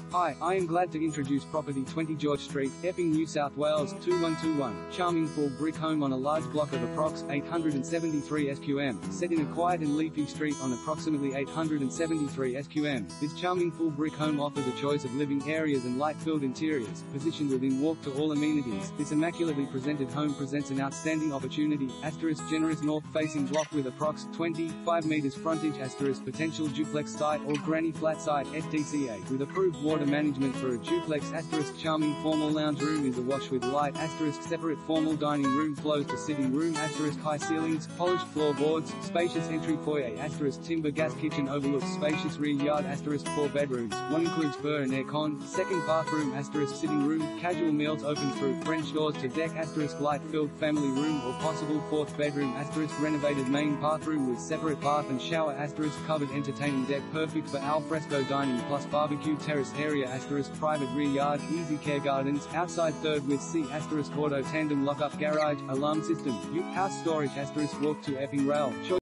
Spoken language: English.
Hi, I am glad to introduce property 20 George Street, Epping, New South Wales 2121. Charming full brick home on a large block of approx. 873 SQM, set in a quiet and leafy street on approximately 873 SQM. This charming full brick home offers a choice of living areas and light-filled interiors, positioned within walk-to-all amenities. This immaculately presented home presents an outstanding opportunity, generous north-facing block with approx. 25 meters frontage, potential duplex site or granny flat site, STCA, with approved water management for a duplex, charming formal lounge room is awash with light, separate formal dining room flows to sitting room, high ceilings, polished floorboards, spacious entry foyer, timber gas kitchen overlooks spacious rear yard, 4 bedrooms, one includes fur and aircon, second bathroom, sitting room, casual meals open through French doors to deck, light-filled family room or possible fourth bedroom, renovated main bathroom with separate bath and shower, covered entertaining deck perfect for al fresco dining plus barbecue terrace area, private rear yard, easy care gardens, outside third with C** auto tandem lockup garage, alarm system, house storage, walk to Epping Rail.